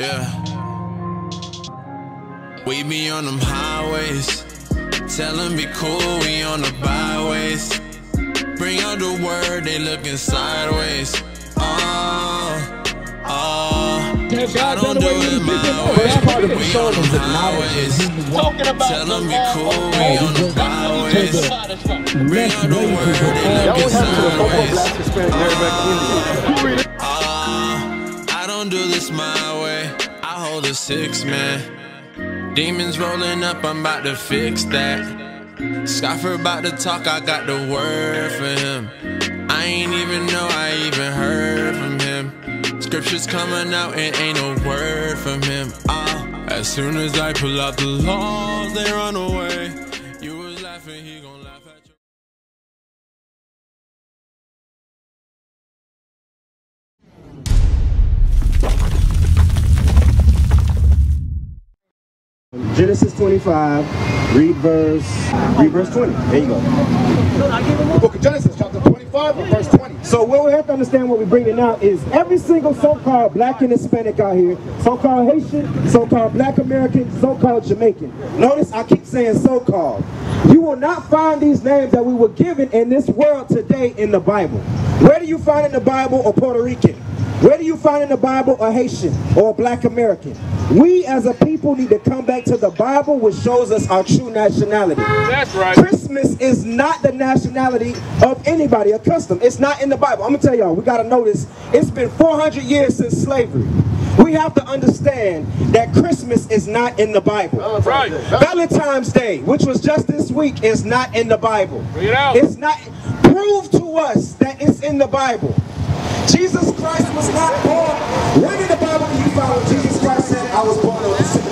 Yeah. We be on them highways. Tell them be cool, we on the byways. Bring out the word, they looking sideways. I don't do it my way. We on the highways. Tell them be cool, we on the byways. Bring out the word, they looking sideways. I don't do this my way. I hold a 6, man. Demons rolling up, I'm about to fix that. Scoffer about to talk, I got the word for him. I ain't even know I even heard from him. Scriptures coming out and ain't no word from him. As soon as I pull out the laws, they run away. You was laughing, he gon' laugh at you. Genesis 25, read verse 20. There you go. Book of Genesis, chapter 25, verse 20. So what we have to understand, what we're bringing out is every single so-called black and Hispanic out here, so-called Haitian, so-called black American, so-called Jamaican. Notice I keep saying so-called. You will not find these names that we were given in this world today in the Bible. Where do you find in the Bible a Puerto Rican? Where do you find in the Bible a Haitian or a black American? We as a people need to come back to the Bible, which shows us our true nationality. That's right. Christmas is not the nationality of anybody, a custom. It's not in the Bible. I'm going to tell y'all, we got to know this. It's been 400 years since slavery. We have to understand that Christmas is not in the Bible. Right. Valentine's Day, which was just this week, is not in the Bible. Bring it out. It's not. Prove to us that it's in the Bible. Jesus Christ was not born. When in the Bible do you find when Jesus Christ said, I was born on December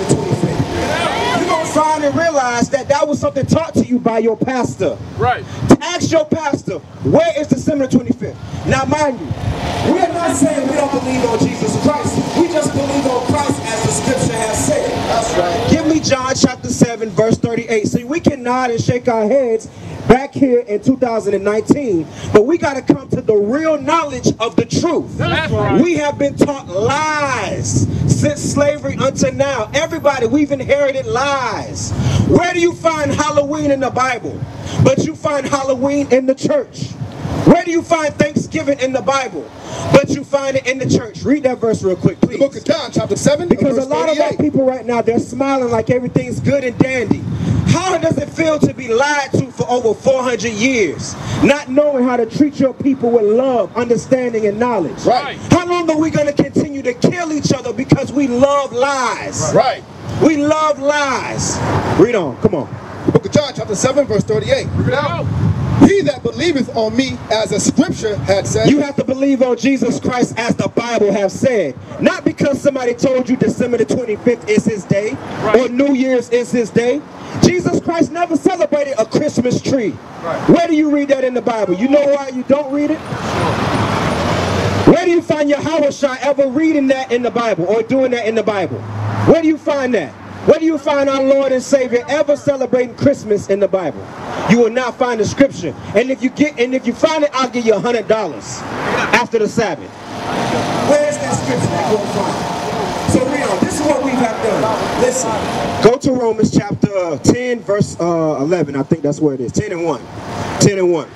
25th? You're going to find and realize that that was something taught to you by your pastor. Right. Ask your pastor, where is December 25th? Now mind you, we are not saying we don't believe on Jesus Christ. We just believe on Christ as the scripture has said. That's right. Give me John chapter 7, verse 38. See, we can nod and shake our heads back here in 2019, but we got to come to the real knowledge of the truth. That's right. We have been taught lies since slavery until now. Everybody, we've inherited lies. Where do you find Halloween in the Bible? But you find Halloween in the church. Where do you find Thanksgiving in the Bible? But you find it in the church. Read that verse real quick, please. The book of John, chapter 7, Because verse a lot 38. of our people right now, they're smiling like everything's good and dandy. How does it feel to be lied to for over 400 years? Not knowing how to treat your people with love, understanding, and knowledge. Right. How long are we going to continue to kill each other because we love lies? Right. We love lies. Read on. Come on. The book of John, chapter 7, verse 38. Bring it out. He that believeth on me, as the scripture had said. You have to believe on Jesus Christ as the Bible has said. Not because somebody told you December the 25th is his day, or New Year's is his day. Jesus Christ never celebrated a Christmas tree. Right. Where do you read that in the Bible? You know why you don't read it? Where do you find Yahushua ever reading that in the Bible or doing that in the Bible? Where do you find that? Where do you find our Lord and Savior ever celebrating Christmas in the Bible? You will not find the scripture. And if you find it, I'll give you $100 after the Sabbath. Where's that scripture that you'll find? So read on. This is what we have done. Listen. Go to Romans chapter 10, verse 11. I think that's where it is. 10 and 1. 10 and 1.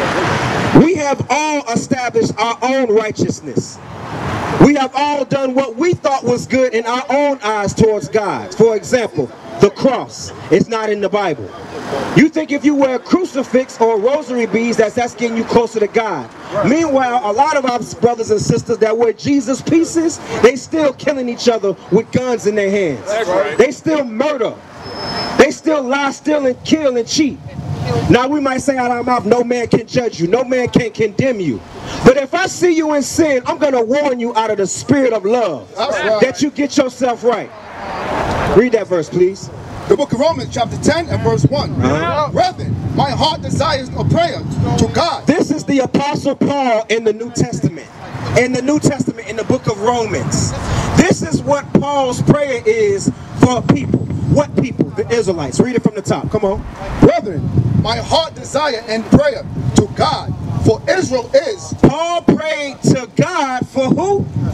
We have all established our own righteousness. We have all done what we thought was good in our own eyes towards God. For example, the cross is not in the Bible. You think if you wear a crucifix or rosary beads, that's getting you closer to God. Right. Meanwhile, a lot of our brothers and sisters that wear Jesus pieces, they still killing each other with guns in their hands. That's right. They still murder. They still lie, steal, and kill and cheat. Now we might say out of our mouth, no man can judge you, no man can condemn you. But if I see you in sin, I'm going to warn you out of the spirit of love that you get yourself right. Read that verse, please. The book of Romans, chapter 10 and verse 1. Brethren, my heart desires a prayer to God. This is the Apostle Paul in the New Testament. In the New Testament, in the book of Romans. This is what Paul's prayer is for people. What people? The Israelites. Read it from the top. Come on. Brethren, my heart desire and prayer to God, for Israel is. Paul prayed to God for who?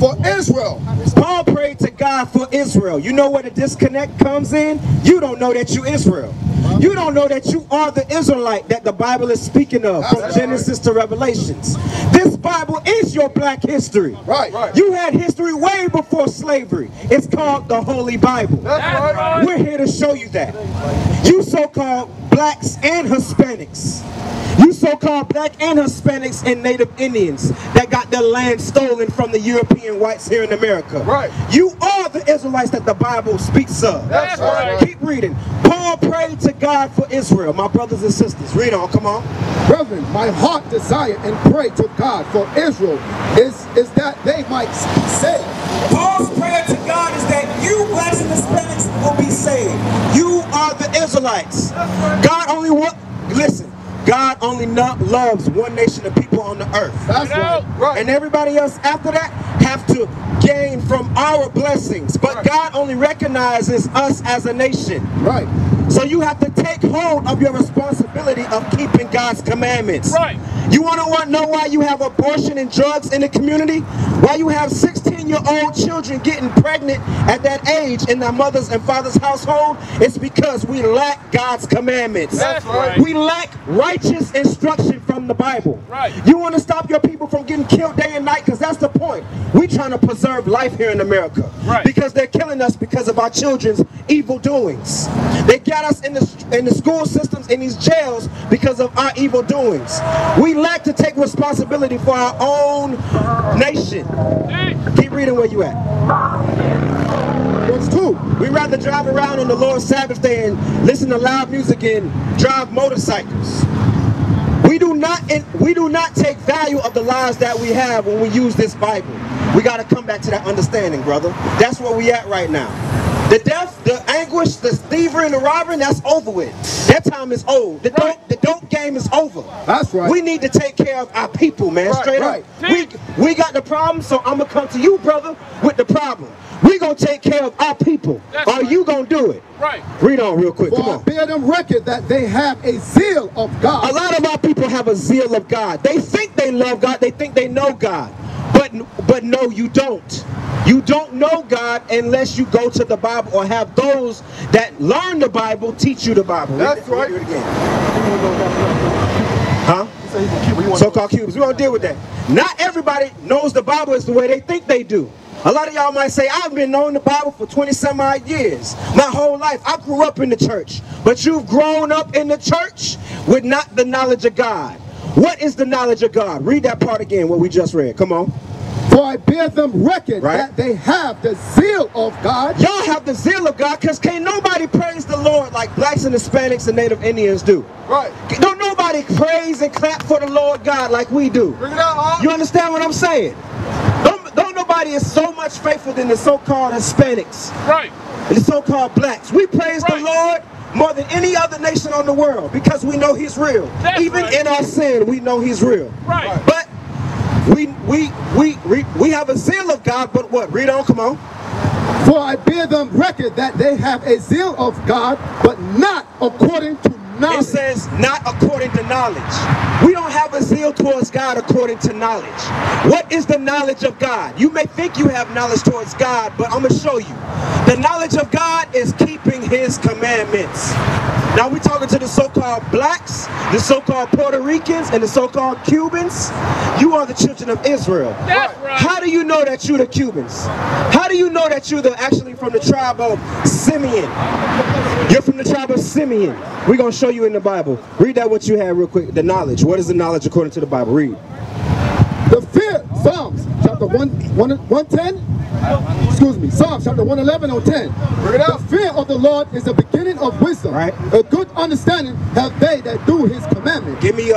for Israel. Paul prayed to God for Israel. You know where the disconnect comes in? You don't know that you Israel. You don't know that you are the Israelite that the Bible is speaking of from Genesis to Revelations. This Bible is your black history. Right. You had history way before slavery. It's called the Holy Bible. That's right. We're here to show you that. You so-called blacks and Hispanics. You so-called black and Hispanics and Native Indians that got their land stolen from the European whites here in America. Right. You are the Israelites that the Bible speaks of. That's right. Keep reading. Paul prayed to God for Israel. My brothers and sisters, read on, come on. Brethren, my heart desire and pray to God for Israel is that they might be saved. Paul's prayer to God is that you blacks and Hispanics will be saved. You are the Israelites. God only God only loves one nation of people on the earth. That's right. And everybody else after that have to gain from our blessings. But God only recognizes us as a nation. Right. So you have to take hold of your responsibility of keeping God's commandments. Right. You want to know why you have abortion and drugs in the community? Why you have 16-year-old children getting pregnant at that age in their mother's and father's household? It's because we lack God's commandments. That's right. We lack righteous instruction from the Bible. Right. You want to stop your people from getting killed day and night? Because that's the point. We're trying to preserve life here in America. Right. Because they're killing us because of our children's evil doings. They got us in the school systems, in these jails, because of our evil doings. We lack to take responsibility for our own nation. Keep reading where you at. Verse 2. We'd rather drive around on the Lord's Sabbath day and listen to loud music and drive motorcycles. We do not take value of the lives that we have when we use this Bible. We got to come back to that understanding, brother. That's where we at right now. The death, the anguish, the thievery, and the robbery, that's over with. That time is old. The dope game is over. That's right. We need to take care of our people, man. Straight up. We got the problem, so I'm going to come to you, brother, with the problem. We're going to take care of our people. Are you going to do it? Right. Read on real quick. Come For I on. bear them record that they have a zeal of God. A lot of our people have a zeal of God. They think they love God. They think they know God. But no, you don't. You don't know God unless you go to the Bible or have those that learn the Bible teach you the Bible. That's right. Read it again. Huh? So-called Cubans. We're going to deal with that. Not everybody knows the Bible is the way they think they do. A lot of y'all might say, I've been knowing the Bible for 20-some-odd years. My whole life. I grew up in the church. But you've grown up in the church with not the knowledge of God. What is the knowledge of God? Read that part again, what we just read. Come on. For I bear them record that they have the zeal of God. Y'all have the zeal of God because can't nobody praise the Lord like blacks and Hispanics and Native Indians do. Right. Don't nobody praise and clap for the Lord God like we do. Bring it out, huh? You understand what I'm saying? Don't nobody is so much faithful than the so-called Hispanics. Right. And the so-called blacks. We praise the Lord more than any other nation on the world because we know he's real. Even in our sin, we know he's real. Right. But we have a zeal of God, but what? Read on, come on. For I bear them record that they have a zeal of God, but not according to knowledge. It says not according to knowledge. We don't have a zeal towards God according to knowledge. What is the knowledge of God? You may think you have knowledge towards God, but I'm going to show you. The knowledge of God is keeping his commandments. Now we're talking to the so-called blacks, the so-called Puerto Ricans, and the so-called Cubans. You are the children of Israel. That's right. How do you know that you're the Cubans? How do you know that you're actually from the tribe of Simeon? You're from the tribe of Simeon. We're going to show you in the Bible. Read that what you have real quick. The knowledge. What is the knowledge according to the Bible? Read. The fear, Psalms chapter 110. Excuse me, Psalms chapter 111 or 10. The fear of the Lord is the beginning of wisdom. Right. A good understanding have they that do his commandments. Give me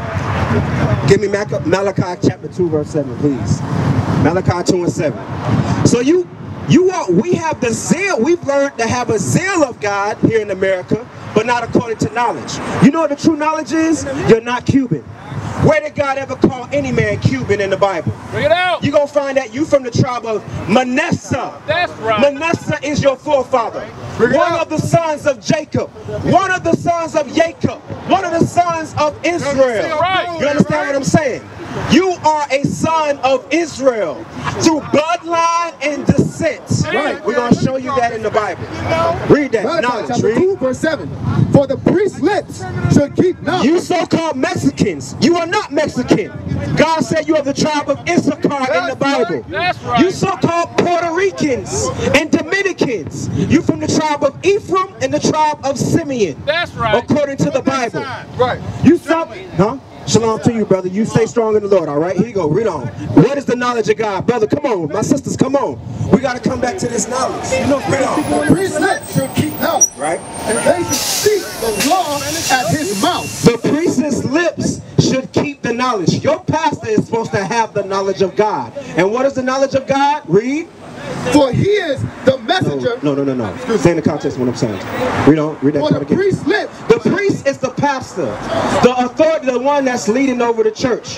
Malachi chapter 2 verse 7, please. Malachi 2 and 7. So we have the zeal. We've learned to have a zeal of God here in America, but not according to knowledge. You know what the true knowledge is? You're not Cuban. Where did God ever call any man Cuban in the Bible? Bring it out. You're going to find that you from the tribe of Manasseh. That's right. Manasseh is your forefather. One of the sons of Jacob. One of the sons of Jacob. One of the sons of Israel. Right. You understand what I'm saying? You are a son of Israel through bloodline and descent. Right. We're going to show you that in the Bible. Read that. Malachi Knowledge. chapter Read. 2, verse 7. For the priest's lips should keep knowledge. You so-called Mexicans, you are not Mexican. God said you are the tribe of Issachar in the Bible. That's right. You so-called Puerto Ricans and Dominicans, you from the tribe of Ephraim and the tribe of Simeon. That's right. According to the Bible. Right. You so, huh? Shalom to you, brother. You stay strong in the Lord, all right? Here you go. Read on. What is the knowledge of God? Brother, come on. My sisters, come on. We got to come back to this knowledge. Read on. The priest's lips should keep knowledge. Right? And they should speak the law at his mouth. The priest's lips should keep the knowledge. Your pastor is supposed to have the knowledge of God. And what is the knowledge of God? Read. For he is the messenger. No. Stay in the context of what I'm saying. Read on. Read that For part the again. priest's lips. The priest is the pastor, the authority, the one that's leading over the church.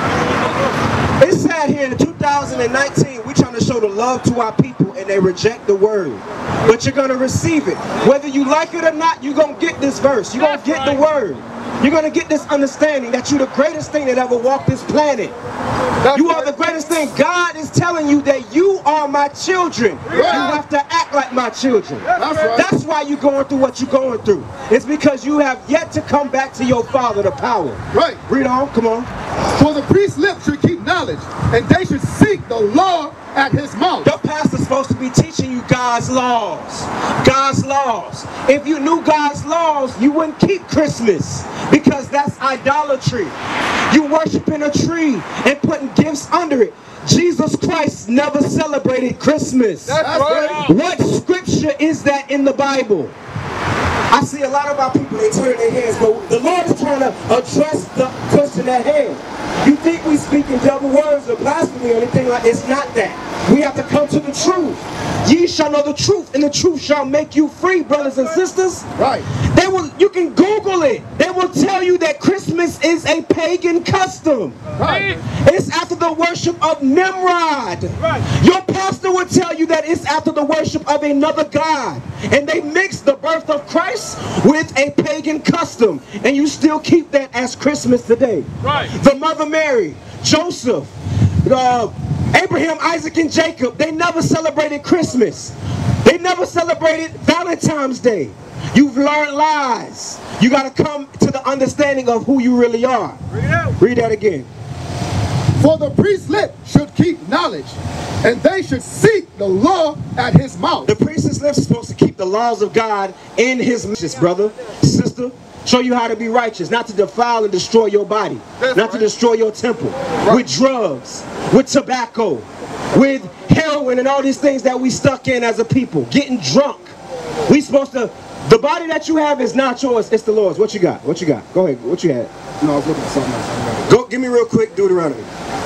It's sad here in 2019, we're trying to show the love to our people and they reject the word. But you're going to receive it. Whether you like it or not, you're going to get this verse. You're going to get the word. You're going to get this understanding that you're the greatest thing that ever walked this planet. You are the greatest thing. God is telling you that you are my children. You have to act like my children. That's right. That's why you're going through what you're going through. It's because you have yet to come back to your Father, the power. Right. Read on. Come on. For the priest's lips should keep knowledge, and they should seek the law at his mouth. Your pastor's supposed to be teaching you God's laws. God's laws. If you knew God's laws, you wouldn't keep Christmas because that's idolatry. You worshiping a tree and putting gifts under it. Jesus Christ never celebrated Christmas. That's right. What scripture is that in the Bible? I see a lot of our people, they turn their heads, but the Lord is trying to address the question at hand. You think we speak in double words or blasphemy or anything like that? It's not that. We have to come to the truth. Ye shall know the truth, and the truth shall make you free, brothers and sisters. Right. They will. You can Google it. They will tell you that Christmas is a pagan custom. Right. It's after the worship of Nimrod. Right. Your pastor will tell you that it's after the worship of another god. And they mix the birth of Christ with a pagan custom. And you still keep that as Christmas today. Right. The Mother Mary, Joseph, Abraham, Isaac, and Jacob, they never celebrated Christmas. They never celebrated Valentine's Day. You've learned lies. You got to come to the understanding of who you really are. Read that again. For the priest's lips should keep knowledge, and they should seek the law at his mouth. The priest's lips is supposed to keep the laws of God in his mouth, brother, sister. Show you how to be righteous, not to defile and destroy your body, not to destroy your temple with drugs, with tobacco, with heroin and all these things that we stuck in as a people, getting drunk. We supposed to, the body that you have is not yours, it's the Lord's. What you got? What you got? Go ahead. What you had? No, I was looking at something else. Go, give me real quick Deuteronomy.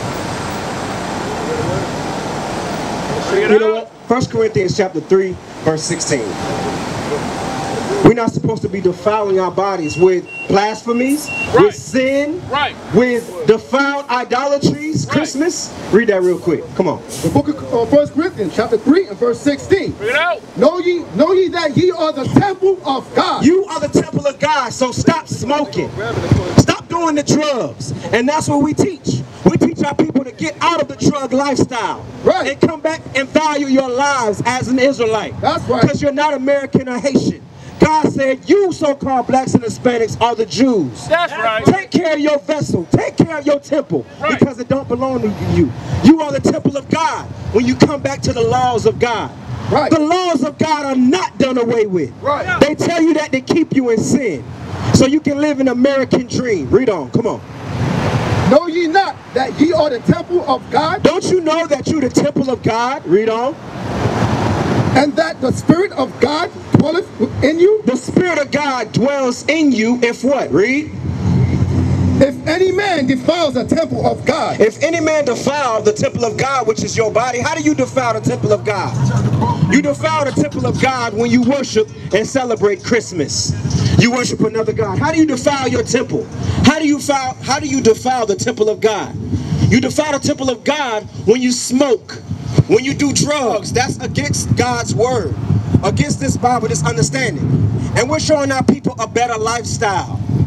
You know what? 1 Corinthians chapter 3, verse 16. We're not supposed to be defiling our bodies with blasphemies, with sin, with defiled idolatries, Christmas. Read that real quick. Come on. The book of 1 Corinthians chapter 3 and verse 16. Bring it out. Know ye that ye are the temple of God. You are the temple of God, so stop smoking. Stop doing the drugs. And that's what we teach. We teach our people to get out of the drug lifestyle. Right. And come back and value your lives as an Israelite. That's right. Because you're not American or Haitian. God said you so-called blacks and Hispanics are the Jews. That's right. Take care of your vessel. Take care of your temple. Right. Because it don't belong to you. You are the temple of God when you come back to the laws of God. Right. The laws of God are not done away with. Right. They tell you that they keep you in sin. So you can live an American dream. Read on. Come on. Know ye not that ye are the temple of God? Don't you know that you're the temple of God? Read on. And that the Spirit of God dwelleth within you? The Spirit of God dwells in you if what? Read. If any man defiles the temple of God. If any man defile the temple of God, which is your body, how do you defile the temple of God? You defile the temple of God when you worship and celebrate Christmas. You worship another God. How do you defile your temple? How do you defile the temple of God? You defile the temple of God when you smoke, when you do drugs. That's against God's word, against this Bible, this understanding. And we're showing our people a better lifestyle.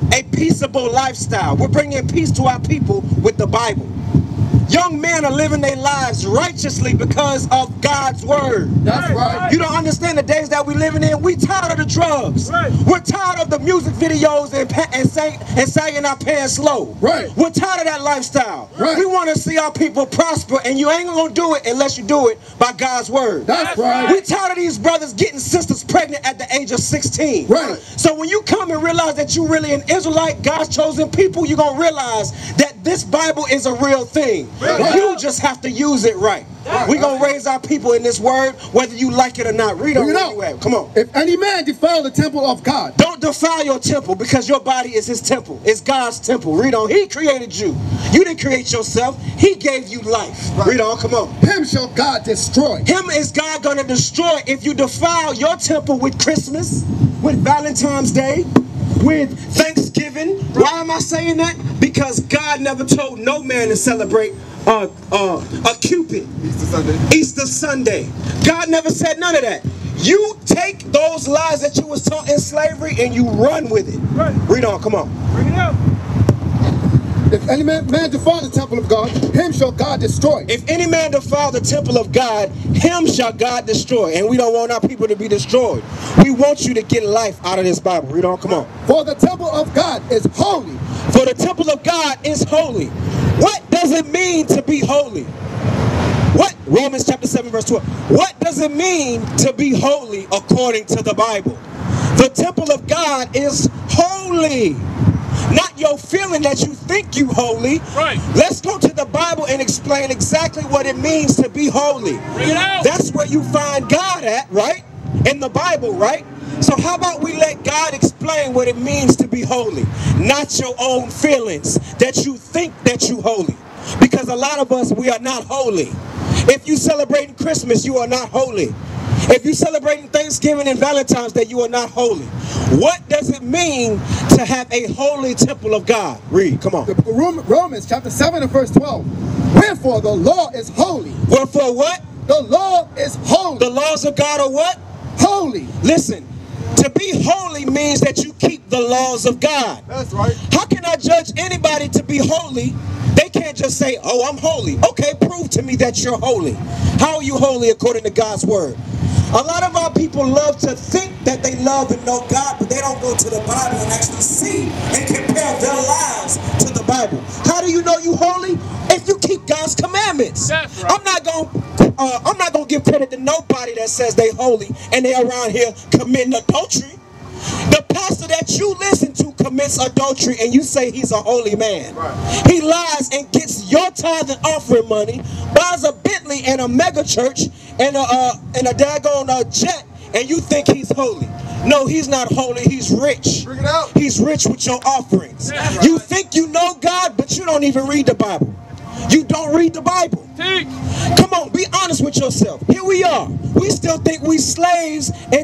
a peaceable lifestyle. We're bringing peace to our people with the Bible. Young men are living their lives righteously because of God's word. That's right. You don't understand the days that we're living in. We tired of the drugs. Right. We're tired of the music videos and sagging our pants low. Right. We're tired of that lifestyle. Right. We want to see our people prosper, and you ain't gonna do it unless you do it by God's word. That's right. We tired of these brothers getting sisters pregnant at the age of 16. Right. So when you come and realize that you really an Israelite, God's chosen people, you're gonna realize that this Bible is a real thing. Right. You just have to use it right. We're going to raise our people in this word, whether you like it or not. Read on where you at. Come on. If any man defile the temple of God. Don't defile your temple, because your body is his temple. It's God's temple. Read on. He created you. You didn't create yourself. He gave you life. Right. Read on. Come on. Him shall God destroy. Him is God going to destroy if you defile your temple with Christmas, with Valentine's Day, with Thanksgiving. Why am I saying that? Because God never told no man to celebrate a Cupid. Easter Sunday. God never said none of that. You take those lies that you was taught in slavery and you run with it. Right. Read on. Come on. Bring it out. If any man defile the temple of God, him shall God destroy. If any man defile the temple of God, him shall God destroy. And we don't want our people to be destroyed. We want you to get life out of this Bible. Read on, come on. For the temple of God is holy. For the temple of God is holy. What does it mean to be holy? What? Romans chapter 7 verse 12. What does it mean to be holy according to the Bible? The temple of God is holy. Not your feeling that you think you holy. Right. Let's go to the Bible and explain exactly what it means to be holy. Bring it out. That's where you find God at, right? In the Bible, right? So how about we let God explain what it means to be holy, not your own feelings that you think that you holy. Because a lot of us, we are not holy. If you celebrating Christmas, you are not holy. If you celebrating Thanksgiving and Valentine's Day, you are not holy. What does it mean to have a holy temple of God? Read, come on. Romans chapter 7 and verse 12. Wherefore the law is holy. Wherefore what? The law is holy. The laws of God are what? Holy. Listen, to be holy means that you keep the laws of God. That's right. How can I judge anybody to be holy? They can't just say, oh, I'm holy. Okay, prove to me that you're holy. How are you holy according to God's word? A lot of our people love to think that they love and know God, but they don't go to the Bible and actually see and compare their lives to the Bible. How do you know you holy? If you keep God's commandments. That's right. I'm not gonna give credit to nobody that says they holy and they around here committing adultery. The pastor that you listen to commits adultery and you say he's a holy man. Right. He lies and gets your tithe and offering money, buys a Bentley and a mega church and a daggone jet, and you think he's holy. No, he's not holy. He's rich. Bring it out. He's rich with your offerings. That's right. You think you know God, but you don't even read the Bible. You don't read the Bible. Come on, be honest with yourself. Here we are. We still think we slaves in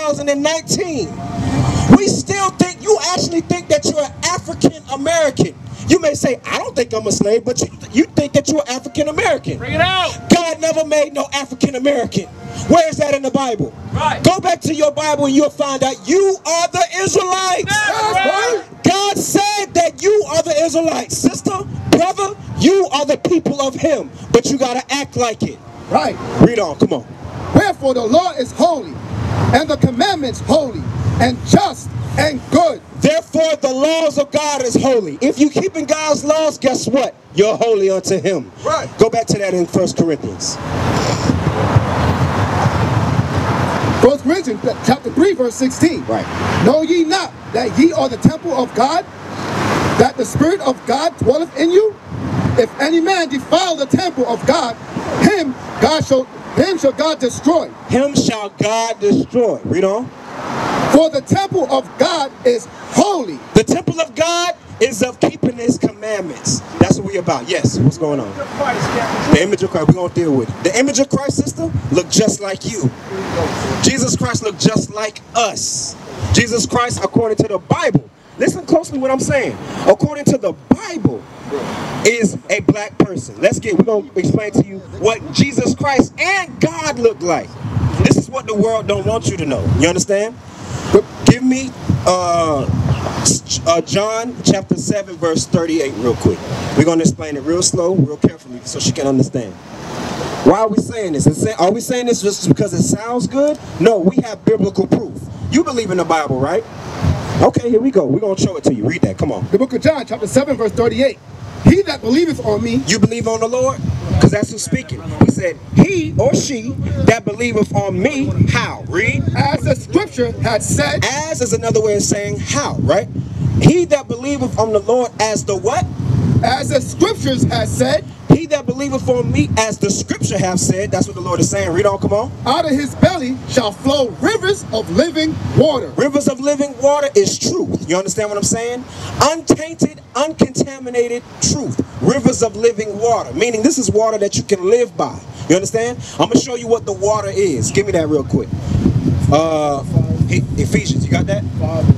2019. We still think, you actually think that you're an African American. You may say, I don't think I'm a slave, but you think that you're African American. Bring it out. God never made no African American. Where is that in the Bible? Right. Go back to your Bible and you'll find out you are the Israelites. That's right. God said that you are the Israelites. Sister, brother, you are the people of him, but you got to act like it. Right. Read on, come on. Wherefore the law is holy, and the commandments holy, and just and good. Therefore the laws of God is holy. If you keeping God's laws, guess what? You're holy unto him. Right. Go back to that in 1 Corinthians. 1 Corinthians chapter 3 verse 16. Right. Know ye not that ye are the temple of God, that the Spirit of God dwelleth in you? If any man defile the temple of God, him shall God destroy. Him shall God destroy. Read on. For the temple of God is holy. The temple of God is of keeping his commandments. That's what we about. Yes, what's going on? The image of Christ, we're going to deal with it. The image of Christ, sister, look just like you. Jesus Christ looked just like us. Jesus Christ, according to the Bible, listen closely what I'm saying. According to the Bible, is a black person. We're going to explain to you what Jesus Christ and God look like. This is what the world don't want you to know. You understand? Give me John chapter 7 verse 38 real quick. We're going to explain it real slow, real carefully so she can understand. Why are we saying this? Are we saying this just because it sounds good? No, we have biblical proof. You believe in the Bible, right? Okay, here we go. We're going to show it to you. Read that. Come on. The book of John, chapter 7, verse 38. He that believeth on me. You believe on the Lord? Because that's who's speaking. He said, he or she that believeth on me, how? Read. As the scripture had said. As is another way of saying how, right? He that believeth on the Lord as the what? As the scriptures had said. He that believeth on me as the scripture have said. That's what the Lord is saying. Read on, come on. Out of his belly shall flow rivers of living water. Rivers of living water is truth. You understand what I'm saying? Untainted, uncontaminated truth. Rivers of living water. Meaning this is water that you can live by. You understand? I'm going to show you what the water is. Give me that real quick. Ephesians, you got that?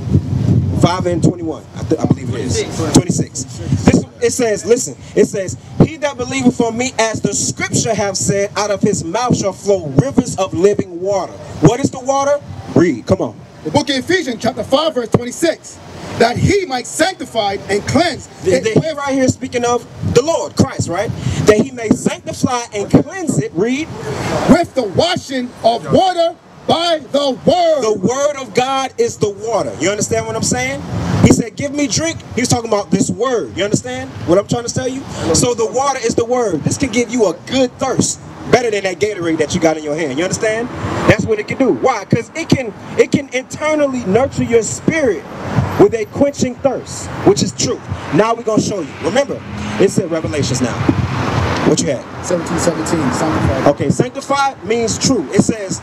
5 and 21. I believe it is. 26. It says, listen, it says, he that believeth on me, as the scripture have said, out of his mouth shall flow rivers of living water. What is the water? Read, come on. The book of Ephesians, chapter 5, verse 26. That he might sanctify and cleanse. He right here speaking of the Lord, Christ, right? That he may sanctify and cleanse it, read. With the washing of water by the word. The word of God is the water. You understand what I'm saying? He said, give me drink. He's talking about this word. You understand what I'm trying to tell you? So the water is the word. This can give you a good thirst. Better than that Gatorade that you got in your hand. You understand? That's what it can do. Why? Because it can internally nurture your spirit with a quenching thirst, which is truth. Now we're going to show you. Remember, it's in Revelations now. What you had? 17:17. Sanctified. Okay, sanctified means true. It says,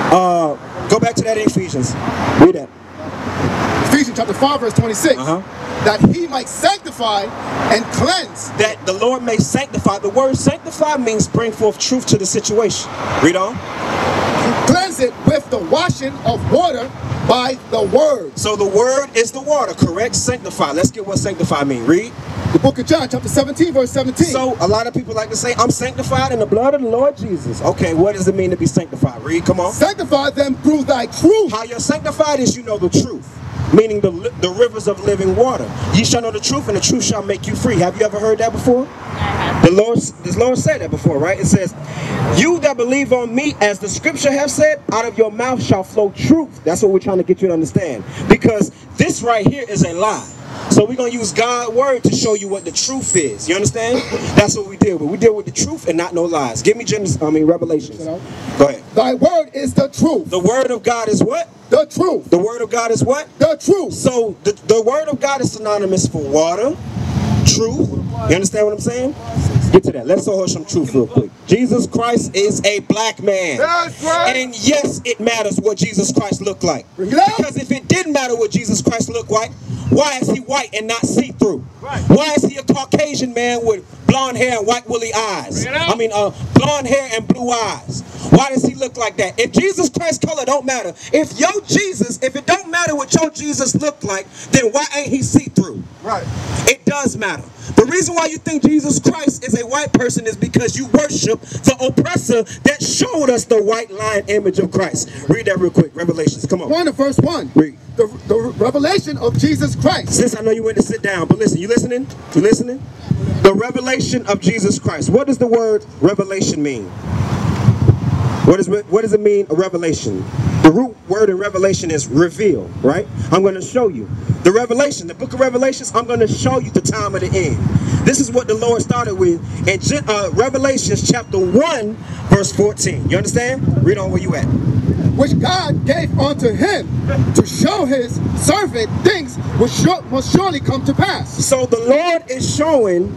go back to that in Ephesians. Read that. Ephesians chapter 5, verse 26. That he might sanctify and cleanse. That the Lord may sanctify. The word sanctify means bring forth truth to the situation. Read on. Cleanse it with the washing of water by the word. So the word is the water, correct? Sanctify. Let's get what sanctify mean. Read. The book of John, chapter 17, verse 17. So a lot of people like to say, I'm sanctified in the blood of the Lord Jesus. Okay, what does it mean to be sanctified? Read, come on. Sanctify them through thy truth. How you're sanctified is you know the truth. Meaning the rivers of living water. Ye shall know the truth, and the truth shall make you free. Have you ever heard that before? The Lord said that before, right? It says, you that believe on me, as the scripture have said, out of your mouth shall flow truth. That's what we're trying to get you to understand. Because this right here is a lie. So we're going to use God's word to show you what the truth is. You understand? That's what we deal with. We deal with the truth and not no lies. Give me Revelations. Go ahead. Thy word is the truth. The word of God is what? The truth. The word of God is what? The truth. So the word of God is synonymous for water, truth. You understand what I'm saying? Get to that. Let's hold some truth real quick. Jesus Christ is a black man. That's right. And yes, it matters what Jesus Christ looked like. Because if it didn't matter what Jesus Christ looked like, why is he white and not see-through? Right. Why is he a Caucasian man with blonde hair and white woolly eyes? Blonde hair and blue eyes. Why does he look like that? If Jesus Christ's color don't matter, if it don't matter what your Jesus looked like, then why ain't he see-through? Right. It does matter. The reason why you think Jesus Christ is a white person is because you worship the oppressor that showed us the white line image of Christ. Read that real quick. Revelations. Come on. 1 to verse 1. Read. The revelation of Jesus Christ. Sis, I know you went to sit down, but listen. You listening? You listening? The revelation of Jesus Christ. What does the word revelation mean? What does it mean, a revelation? The root word in revelation is reveal, right? I'm going to show you. The revelation, the book of Revelations, I'm going to show you the time of the end. This is what the Lord started with in Revelations chapter 1, verse 14. You understand? Read on where you at. Which God gave unto him to show his servant things which must surely come to pass. So the Lord is showing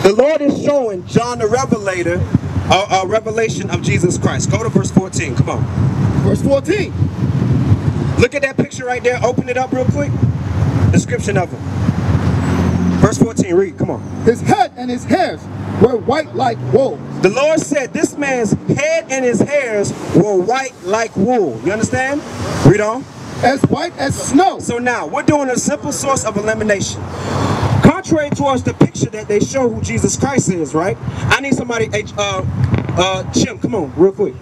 John the Revelator a revelation of Jesus Christ. Go to verse 14. Come on. Verse 14. Look at that picture right there. Open it up real quick. Description of him. Verse 14. Read. Come on. His head and his hairs were white like wool. The Lord said this man's head and his hairs were white like wool. You understand? Read on. As white as snow. So now we're doing a simple source of elimination. Contrary towards the picture that they show who Jesus Christ is, right? I need somebody, Chim, come on, real quick.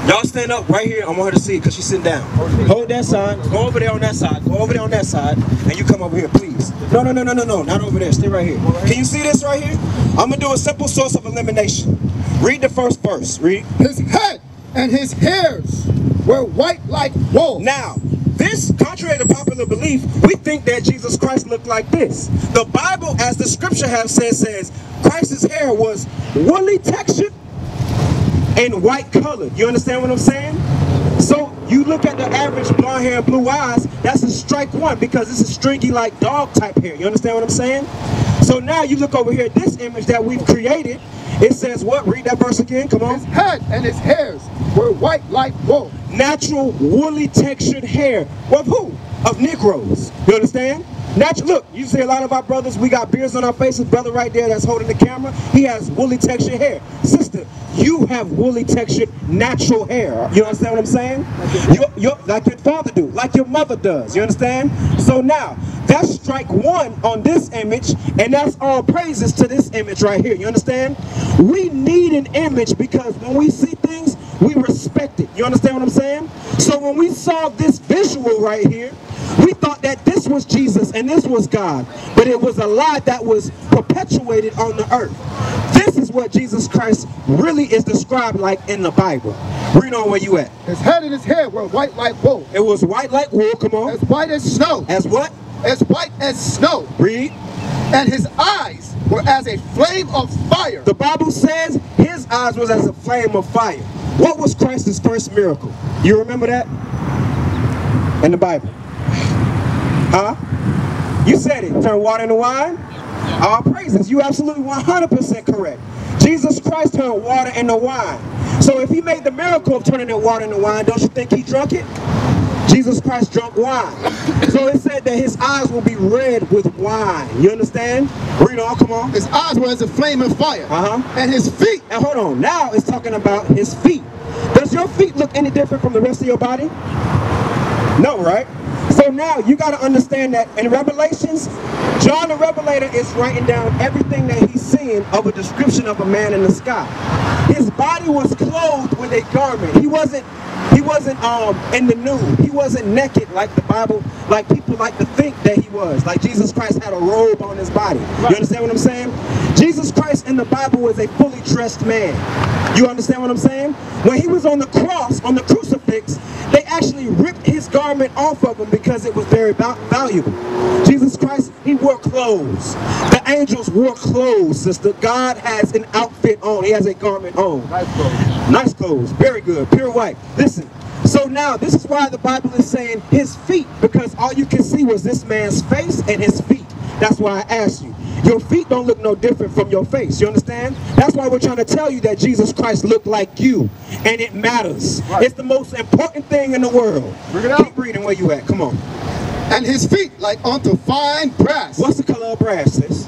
Y'all stand up right here. I want her to see it because she's sitting down. Hold that side. Go over there on that side. Go over there on that side. And you come over here, please. No. Not over there. Stay right here. Can you see this right here? I'm going to do a simple source of elimination. Read the first verse. Read. His head and his hairs were white like wool. Now, this, contrary to popular belief, we think that Jesus Christ looked like this. The Bible, as the scripture has says Christ's hair was woolly textured and white colored. You understand what I'm saying? So you look at the average blonde hair and blue eyes, that's a strike one because it's a stringy like dog type hair. You understand what I'm saying? So now you look over here at this image that we've created. It says what? Read that verse again. Come on. His head and his hairs were white like wool. Natural woolly textured hair. Of who? Of Negroes. You understand? Natural. Look, you see a lot of our brothers, we got beards on our faces. Brother right there that's holding the camera, he has woolly textured hair. Sister, you have woolly textured natural hair. You understand what I'm saying? Like your father do, like your mother does. You understand? So now, that's strike one on this image, and that's all praises to this image right here. You understand? We need an image because when we see things, we respect it. You understand what I'm saying? So when we saw this visual right here, we thought that this was Jesus and this was God, but it was a lie that was perpetuated on the earth. This is what Jesus Christ really is described like in the Bible. Read on where you at. His head and his hair were white like wool. It was white like wool. Come on. As white as snow. As what? As white as snow. Read. And his eyes were as a flame of fire. The Bible says his eyes was as a flame of fire. What was Christ's first miracle? You remember that? In the Bible. Huh? You said it. Turn water into wine? All praises. You absolutely 100% correct. Jesus Christ turned water into wine. So if he made the miracle of turning that water into wine, don't you think he drunk it? Jesus Christ drank wine. So it said that his eyes will be red with wine. You understand? Read on, come on. His eyes were as a flame of fire. And his feet. And hold on, now it's talking about his feet. Does your feet look any different from the rest of your body? No, right? So now you got to understand that in Revelations, John the Revelator is writing down everything that he's seeing of a description of a man in the sky. His body was clothed with a garment. He wasn't in the nude. He wasn't naked like the Bible, like people like to think that he was. Like Jesus Christ had a robe on his body. You understand what I'm saying? Jesus Christ in the Bible was a fully dressed man. You understand what I'm saying? When he was on the cross, on the crucifix, they actually ripped his garment off of him because it was very valuable. Jesus Christ, he wore clothes. The angels wore clothes, sister. God has an outfit on. He has a garment on. Nice clothes. Nice clothes. Very good. Pure white. Listen. So now, this is why the Bible is saying his feet, because all you can see was this man's face and his feet. That's why I asked you. Your feet don't look no different from your face. You understand? That's why we're trying to tell you that Jesus Christ looked like you. And it matters. Right. It's the most important thing in the world. Bring it out. Keep reading where you at. Come on. And his feet like unto fine brass. What's the color of brass, sis?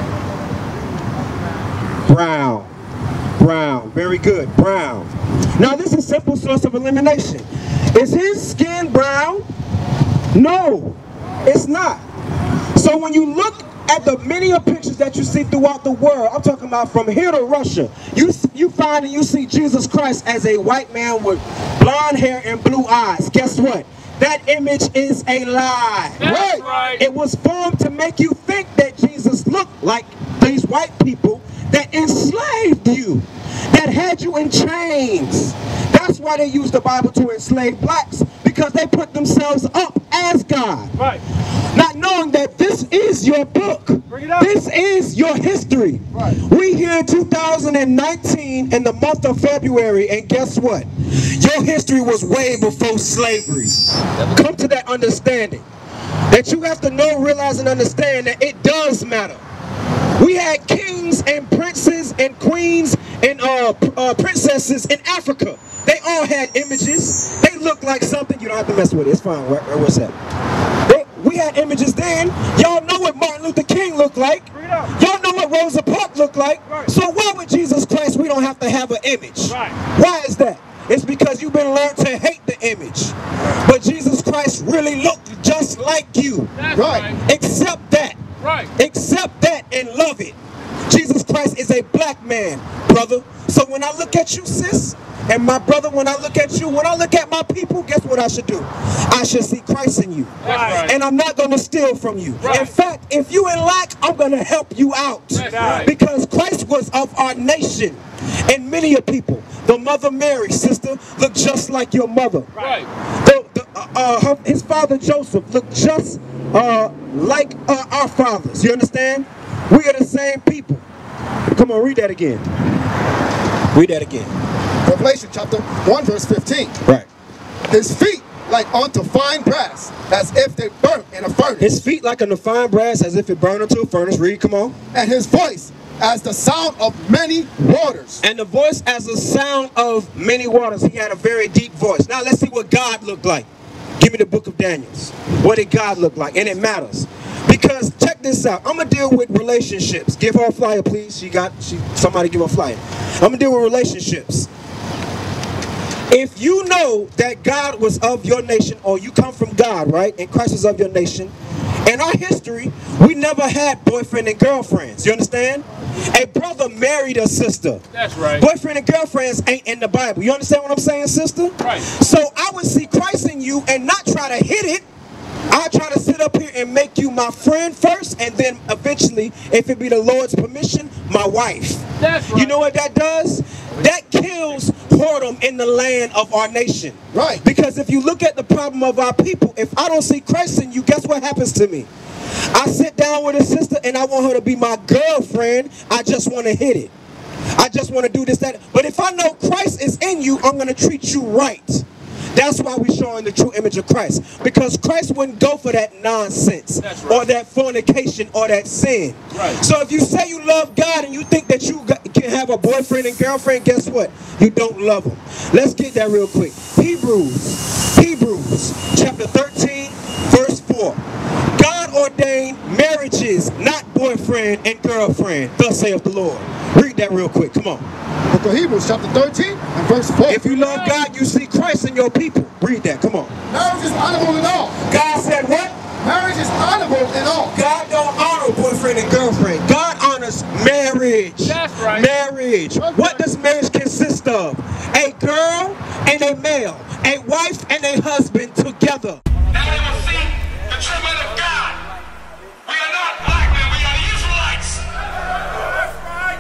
Brown. Brown. Very good. Brown. Now this is simple source of elimination. Is his skin brown? No, it's not. So when you look at the many pictures that you see throughout the world, I'm talking about from here to Russia, you find and you see Jesus Christ as a white man with blonde hair and blue eyes. Guess what? That image is a lie. That's right. It was formed to make you think that Jesus looked like these white people that enslaved you, that had you in chains. That's why they used the Bible to enslave blacks, because they put themselves up as God. Right. Not knowing that this is your book. Bring it up. This is your history. Right. We here in 2019 in the month of February, and guess what? Your history was way before slavery. Come to that understanding. That you have to know, realize, and understand that it does matter. We had kings and princes and queens and princesses in Africa. They all had images. They looked like something. You don't have to mess with it. It's fine. What's that? We had images then. Y'all know what Martin Luther King looked like. Y'all know what Rosa Parks looked like. Right. So why with Jesus Christ we don't have to have an image? Right. Why is that? It's because you've been learned to hate the image. But Jesus Christ really looked just like you. That's Right. Accept that. Right. Accept that and love it. Jesus Christ is a black man, brother. So when I look look at you, sis, and my brother, when I look at you, when I look at my people, guess what I should do? I should see Christ in you. Right. And I'm not going to steal from you. Right. In fact, if you in lack, I'm going to help you out. Right. Because Christ was of our nation. And many a people, the mother Mary, sister, looked just like your mother. Right. His father Joseph looked just like our fathers. You understand? We are the same people. Come on, read that again. Read that again. Revelation chapter 1 verse 15. Right. His feet like unto fine brass, as if they burnt in a furnace. His feet like unto fine brass, as if it burned into a furnace. Read, come on. And his voice as the sound of many waters. And the voice as the sound of many waters. He had a very deep voice. Now let's see what God looked like. Give me the book of Daniel. What did God look like? And it matters. Because check this out. I'm going to deal with relationships. Give her a flyer, please. Somebody give her a flyer. I'm going to deal with relationships. If you know that God was of your nation, or you come from God, right? And Christ was of your nation. In our history, we never had boyfriend and girlfriends. You understand? A brother married a sister. That's right. Boyfriend and girlfriends ain't in the Bible. You understand what I'm saying, sister? Right. So I would see Christ in you and not try to hit it. I'll try to sit up here and make you my friend first, and then eventually, if it be the Lord's permission, my wife. That's right. You know what that does? That kills whoredom in the land of our nation. Right. Because if you look at the problem of our people, if I don't see Christ in you, guess what happens to me? I sit down with a sister and I want her to be my girlfriend. I just want to hit it. I just want to do this, that. But if I know Christ is in you, I'm going to treat you right. That's why we're showing the true image of Christ. Because Christ wouldn't go for that nonsense, right, or that fornication, or that sin. Right. So if you say you love God and you think that you can have a boyfriend and girlfriend, guess what? You don't love them. Let's get that real quick. Hebrews chapter 13, verse 4. God ordained marriages, not boyfriend and girlfriend. Thus saith the Lord. Read that real quick. Come on. Book of Hebrews chapter 13 and verse 4. If you love God, you see Christ in your people. Read that. Come on. Marriage is honorable in all. God said what? Marriage is honorable in all. God don't honor boyfriend and girlfriend. God honors marriage. That's right. Marriage. What does marriage consist of? A girl and a male. A wife and a husband together. Now they will see the true men of God. We are not black men, we are Israelites. That's right.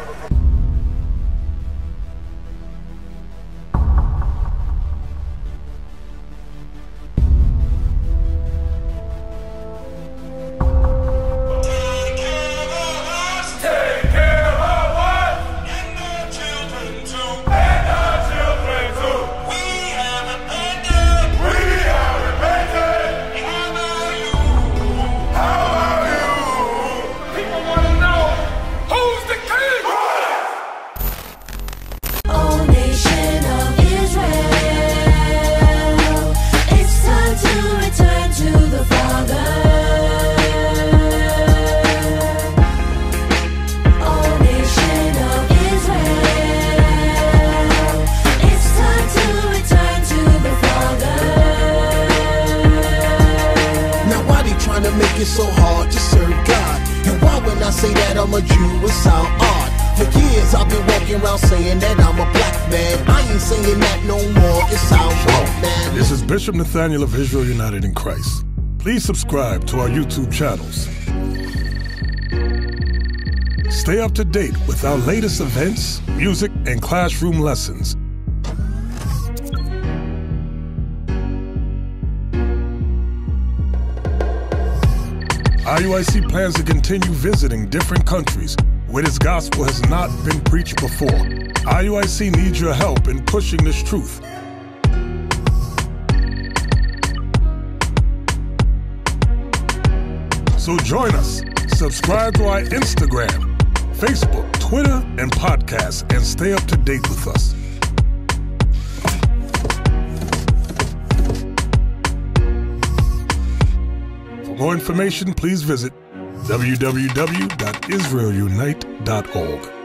Take care of us. And our children too. And our children too. We have repented. We have repented. How about you? How about you? People want to know who's the king. O nation of Israel, it's time to return to the Father. O nation of Israel, it's time to return to the Father. Now why they trying to make it so hard to serve God? And why when I say that I'm a Jew it sound odd? For years I've been walking around saying that I'm a black man. I ain't saying that no more, it sounds wrong, man. This is Bishop Nathaniel of Israel United in Christ. Please subscribe to our YouTube channels. Stay up to date with our latest events, music, and classroom lessons. IUIC plans to continue visiting different countries where this gospel has not been preached before. IUIC needs your help in pushing this truth. So join us. Subscribe to our Instagram, Facebook, Twitter, and podcast, and stay up to date with us. For more information, please visit www.israelunite.org.